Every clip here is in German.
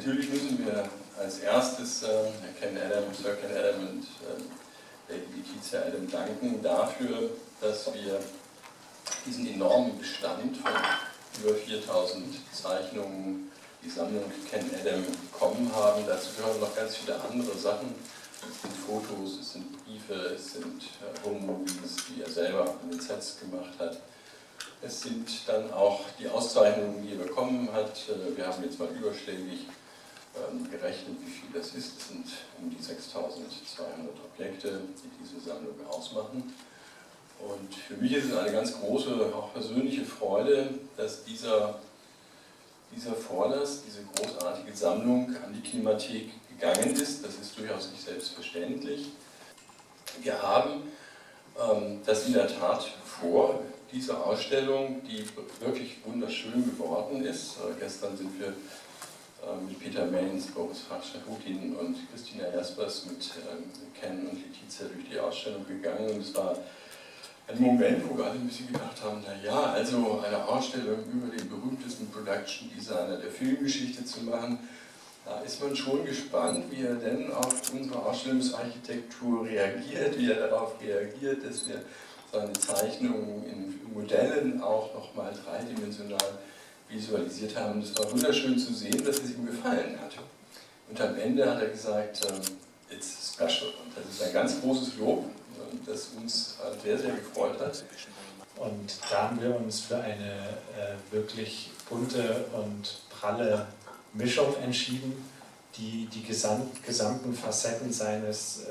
Natürlich müssen wir als erstes Sir Ken Adam und Lady Letizia Adam danken dafür, dass wir diesen enormen Bestand von über 4000 Zeichnungen, die Sammlung Ken Adam, bekommen haben. Dazu gehören noch ganz viele andere Sachen. Es sind Fotos, es sind Briefe, es sind Home-Movies, die er selber an den Sets gemacht hat. Es sind dann auch die Auszeichnungen, die er bekommen hat. Wir haben jetzt mal überschlägig gerechnet, wie viel das ist. Es sind um die 6200 Objekte, die diese Sammlung ausmachen. Und für mich ist es eine ganz große, auch persönliche Freude, dass dieser Vorlass, diese großartige Sammlung an die Kinemathek gegangen ist. Das ist durchaus nicht selbstverständlich. Wir haben das in der Tat vor, diese Ausstellung, die wirklich wunderschön geworden ist. Gestern sind wir mit Peter Mains, Boris Shahutin und Christina Jaspers mit Ken und Letizia durch die Ausstellung gegangen. Und es war ein Moment, wo wir alle ein bisschen gedacht haben, naja, also eine Ausstellung über den berühmtesten Production Designer der Filmgeschichte zu machen, da ist man schon gespannt, wie er denn auf unsere Ausstellungsarchitektur reagiert, wie er darauf reagiert, dass wir seine Zeichnungen in Modellen auch nochmal dreidimensional visualisiert haben. Es war wunderschön zu sehen, dass es ihm gefallen hat. Und am Ende hat er gesagt, it's special. Und das ist ein ganz großes Lob, das uns sehr, sehr gefreut hat. Und da haben wir uns für eine wirklich bunte und pralle Mischung entschieden, die die gesamten Facetten seines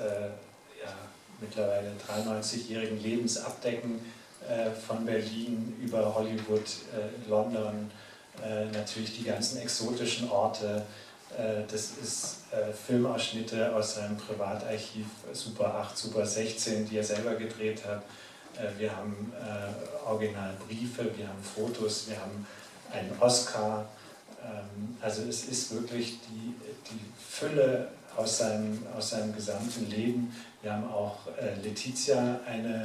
mittlerweile 93-jährigen Lebens abdecken, von Berlin über Hollywood, London, natürlich die ganzen exotischen Orte. Das ist Filmausschnitte aus seinem Privatarchiv, Super 8, Super 16, die er selber gedreht hat. Wir haben Originalbriefe, wir haben Fotos, wir haben einen Oscar. Also es ist wirklich die Fülle aus seinem gesamten Leben. Wir haben auch Letizia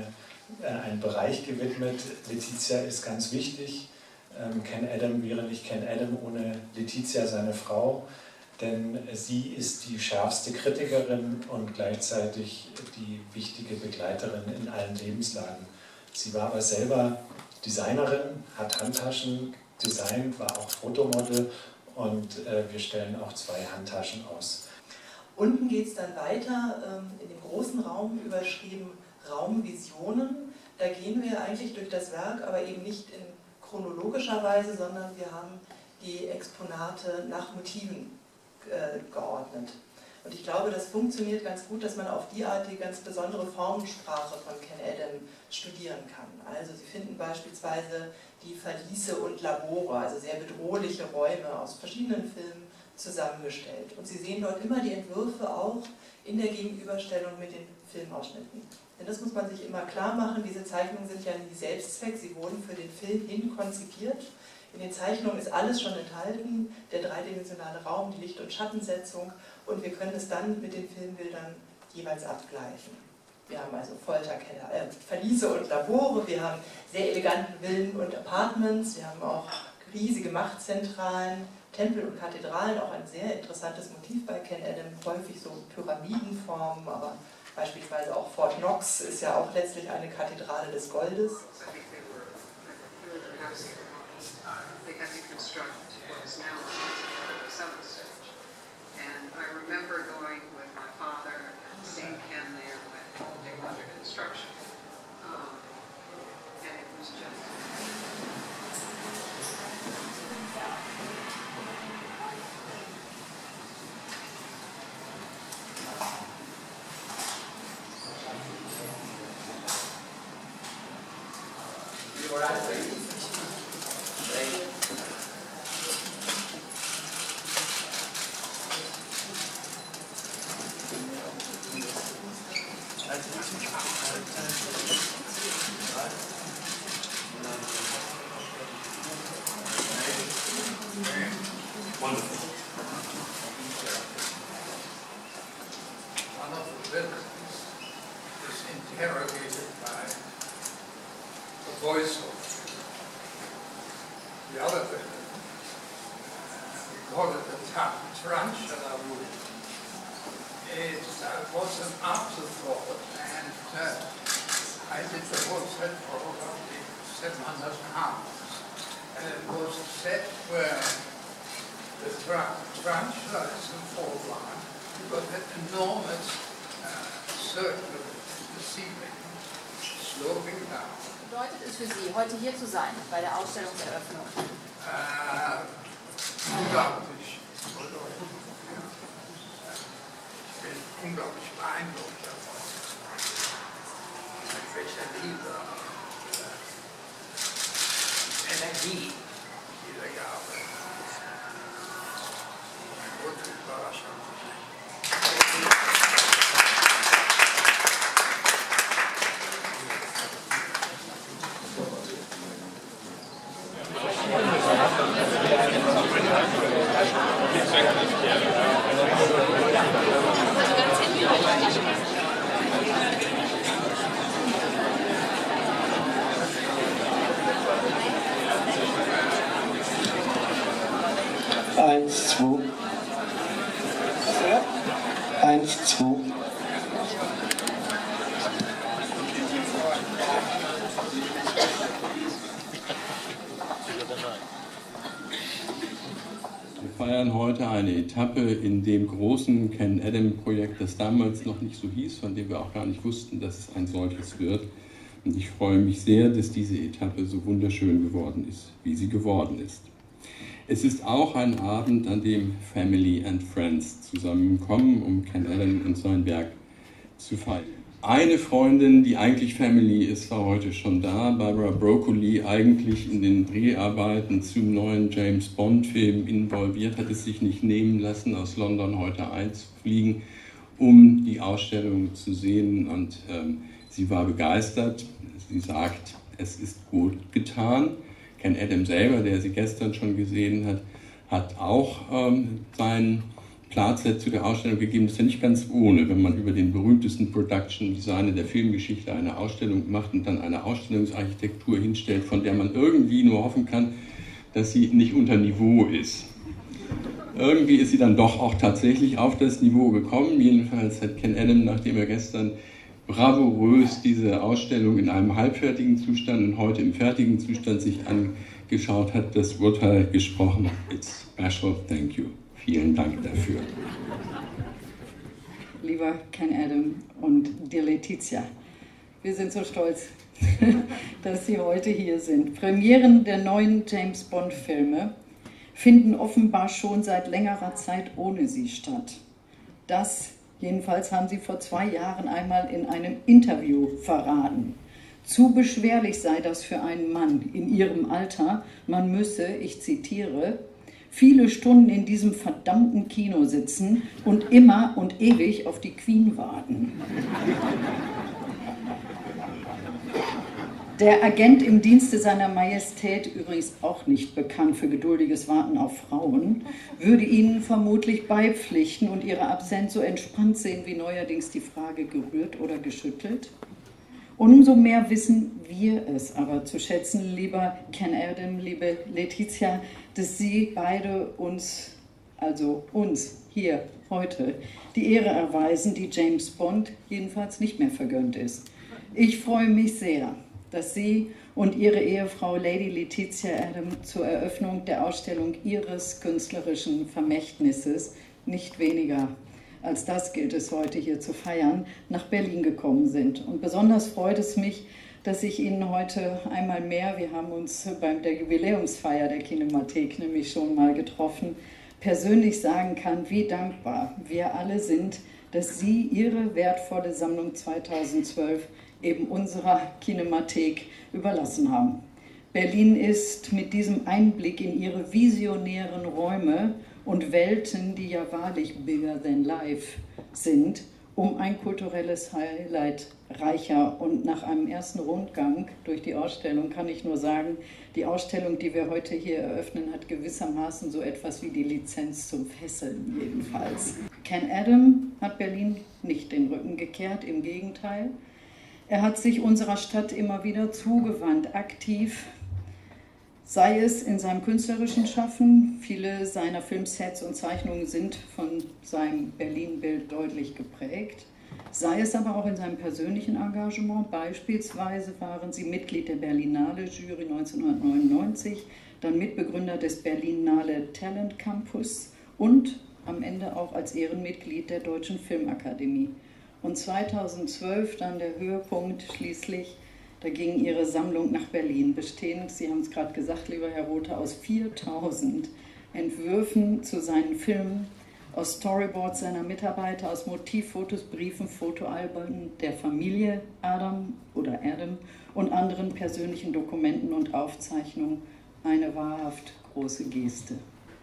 einen Bereich gewidmet. Letizia ist ganz wichtig. Ken Adam wäre nicht Ken Adam ohne Letizia, seine Frau, denn sie ist die schärfste Kritikerin und gleichzeitig die wichtige Begleiterin in allen Lebenslagen. Sie war aber selber Designerin, hat Handtaschen designt, war auch Fotomodel und wir stellen auch 2 Handtaschen aus. Unten geht es dann weiter, in dem großen Raum überschrieben Raumvisionen. Da gehen wir eigentlich durch das Werk, aber eben nicht in chronologischer Weise, sondern wir haben die Exponate nach Motiven geordnet. Und ich glaube, das funktioniert ganz gut, dass man auf die Art die ganz besondere Formensprache von Ken Adam studieren kann. Also Sie finden beispielsweise die Verliese und Labore, also sehr bedrohliche Räume aus verschiedenen Filmen zusammengestellt. Und Sie sehen dort immer die Entwürfe auch in der Gegenüberstellung mit den Filmausschnitten. Denn das muss man sich immer klar machen, diese Zeichnungen sind ja nie Selbstzweck, sie wurden für den Film hin konzipiert. In den Zeichnungen ist alles schon enthalten, der dreidimensionale Raum, die Licht- und Schattensetzung, und wir können es dann mit den Filmbildern jeweils abgleichen. Wir haben also Folterkeller, Verliese und Labore, wir haben sehr eleganten Villen und Apartments, wir haben auch riesige Machtzentralen, Tempel und Kathedralen, auch ein sehr interessantes Motiv bei Ken Adam, häufig so Pyramidenformen, aber beispielsweise auch Fort Knox ist ja auch letztlich eine Kathedrale des Goldes. They had to construct what is now the Southern Stage. And I remember going with my father and seeing Ken there when they were under construction. And it was just... Wonderful. One of the villains is interrogated by the voice of the other villain. We call it the tongue. tarantula wood. It was an afterthought, and I did the whole set for about £700. And it was a set where the tarantula is the foreground. You've got that enormous circle of the ceiling sloping down. Bedeutet es für Sie, heute hier zu sein, bei der Ausstellungseröffnung? Unglaublich. Ich bin unglaublich beeindruckt davon, mit welcher Liebe, Energie dieser gearbeitet hat. Eine große Überraschung. Eins, zwei. Wir feiern heute eine Etappe in dem großen Ken Adam-Projekt, das damals noch nicht so hieß, von dem wir auch gar nicht wussten, dass es ein solches wird. Und ich freue mich sehr, dass diese Etappe so wunderschön geworden ist, wie sie geworden ist. Es ist auch ein Abend, an dem Family and Friends zusammenkommen, um Ken Adam und sein Werk zu feiern. Eine Freundin, die eigentlich Family ist, war heute schon da. Barbara Broccoli, eigentlich in den Dreharbeiten zum neuen James Bond-Film involviert, hat es sich nicht nehmen lassen, aus London heute einzufliegen, um die Ausstellung zu sehen. Und sie war begeistert. Sie sagt, es ist gut getan. Ken Adam selber, der sie gestern schon gesehen hat, hat auch seinen Platz zu der Ausstellung gegeben. Das ist ja nicht ganz ohne, wenn man über den berühmtesten Production Designer der Filmgeschichte eine Ausstellung macht und dann eine Ausstellungsarchitektur hinstellt, von der man irgendwie nur hoffen kann, dass sie nicht unter Niveau ist. Irgendwie ist sie dann doch auch tatsächlich auf das Niveau gekommen. Jedenfalls hat Ken Adam, nachdem er gestern bravourös diese Ausstellung in einem halbfertigen Zustand und heute im fertigen Zustand sich angeschaut hat, das Urteil gesprochen. It's special, thank you. Vielen Dank dafür. Lieber Ken Adam und dir Letizia, wir sind so stolz, dass Sie heute hier sind. Premieren der neuen James Bond Filme finden offenbar schon seit längerer Zeit ohne Sie statt. Das jedenfalls haben Sie vor 2 Jahren einmal in einem Interview verraten. Zu beschwerlich sei das für einen Mann in Ihrem Alter. Man müsse, ich zitiere, viele Stunden in diesem verdammten Kino sitzen und immer und ewig auf die Queen warten. Der Agent im Dienste seiner Majestät, übrigens auch nicht bekannt für geduldiges Warten auf Frauen, würde Ihnen vermutlich beipflichten und Ihre Absenz so entspannt sehen wie neuerdings die Frage gerührt oder geschüttelt. Umso mehr wissen wir es aber zu schätzen, lieber Ken Adam, liebe Letizia, dass Sie beide uns hier heute, die Ehre erweisen, die James Bond jedenfalls nicht mehr vergönnt ist. Ich freue mich sehr, dass Sie und Ihre Ehefrau Lady Letizia Adam zur Eröffnung der Ausstellung Ihres künstlerischen Vermächtnisses, nicht weniger als das gilt es heute hier zu feiern, nach Berlin gekommen sind. Und besonders freut es mich, dass ich Ihnen heute einmal mehr, wir haben uns bei der Jubiläumsfeier der Kinemathek nämlich schon mal getroffen, persönlich sagen kann, wie dankbar wir alle sind, dass Sie Ihre wertvolle Sammlung 2012 eben unserer Kinemathek überlassen haben. Berlin ist mit diesem Einblick in Ihre visionären Räume und Welten, die ja wahrlich bigger than life sind, um ein kulturelles Highlight reicher. Und nach einem ersten Rundgang durch die Ausstellung kann ich nur sagen, die Ausstellung, die wir heute hier eröffnen, hat gewissermaßen so etwas wie die Lizenz zum Fesseln jedenfalls. Ken Adam hat Berlin nicht den Rücken gekehrt, im Gegenteil. Er hat sich unserer Stadt immer wieder zugewandt, aktiv. Sei es in seinem künstlerischen Schaffen, viele seiner Filmsets und Zeichnungen sind von seinem Berlin-Bild deutlich geprägt, sei es aber auch in seinem persönlichen Engagement. Beispielsweise waren sie Mitglied der Berlinale Jury 1999, dann Mitbegründer des Berlinale Talent Campus und am Ende auch als Ehrenmitglied der Deutschen Filmakademie. Und 2012 dann der Höhepunkt schließlich, da ging ihre Sammlung nach Berlin, bestehend, Sie haben es gerade gesagt, lieber Herr Rothe, aus 4000 Entwürfen zu seinen Filmen, aus Storyboards seiner Mitarbeiter, aus Motivfotos, Briefen, Fotoalben der Familie Adam und anderen persönlichen Dokumenten und Aufzeichnungen. Eine wahrhaft große Geste,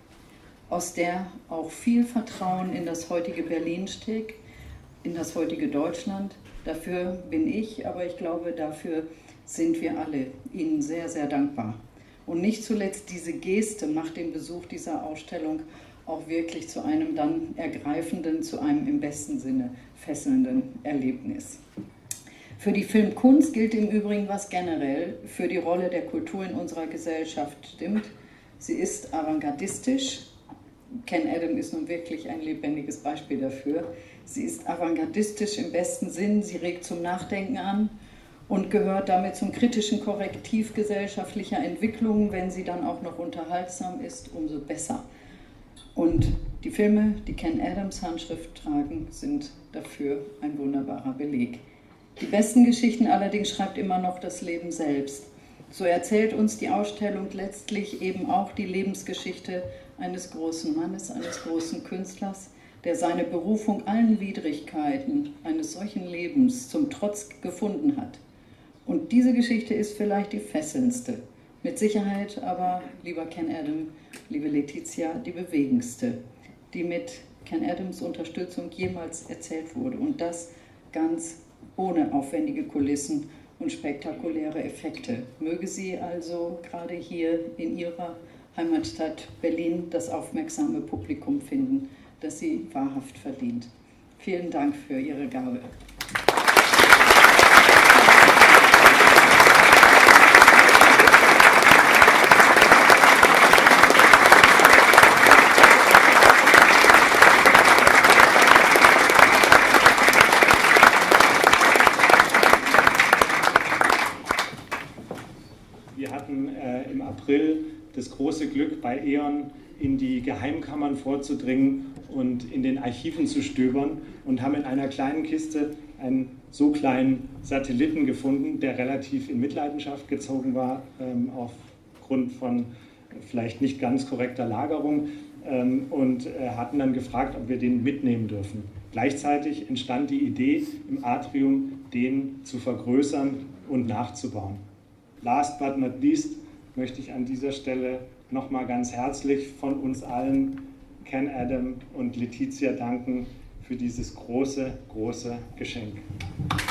aus der auch viel Vertrauen in das heutige Berlin steckt, in das heutige Deutschland. Dafür bin ich, aber ich glaube, dafür sind wir alle Ihnen sehr, sehr dankbar. Und nicht zuletzt diese Geste macht den Besuch dieser Ausstellung auch wirklich zu einem dann ergreifenden, zu einem im besten Sinne fesselnden Erlebnis. Für die Filmkunst gilt im Übrigen, was generell für die Rolle der Kultur in unserer Gesellschaft stimmt. Sie ist avantgardistisch. Ken Adam ist nun wirklich ein lebendiges Beispiel dafür. Sie ist avantgardistisch im besten Sinn, sie regt zum Nachdenken an und gehört damit zum kritischen Korrektiv gesellschaftlicher Entwicklungen. Wenn sie dann auch noch unterhaltsam ist, umso besser. Und die Filme, die Ken Adams Handschrift tragen, sind dafür ein wunderbarer Beleg. Die besten Geschichten allerdings schreibt immer noch das Leben selbst. So erzählt uns die Ausstellung letztlich eben auch die Lebensgeschichte eines großen Mannes, eines großen Künstlers, der seine Berufung allen Widrigkeiten eines solchen Lebens zum Trotz gefunden hat. Und diese Geschichte ist vielleicht die fesselndste, mit Sicherheit aber, lieber Ken Adam, liebe Letizia, die bewegendste, die mit Ken Adams Unterstützung jemals erzählt wurde. Und das ganz ohne aufwendige Kulissen und spektakuläre Effekte. Möge sie also gerade hier in ihrer Heimatstadt Berlin das aufmerksame Publikum finden, das sie wahrhaft verdient. Vielen Dank für Ihre Gabe. Wir hatten im April das große Glück, bei E.ON in die Geheimkammern vorzudringen und in den Archiven zu stöbern und haben in einer kleinen Kiste einen so kleinen Satelliten gefunden, der relativ in Mitleidenschaft gezogen war, aufgrund von vielleicht nicht ganz korrekter Lagerung, und hatten dann gefragt, ob wir den mitnehmen dürfen. Gleichzeitig entstand die Idee, im Atrium den zu vergrößern und nachzubauen. Last but not least möchte ich an dieser Stelle nochmal ganz herzlich von uns allen Ken Adam und Letizia danken für dieses große, große Geschenk.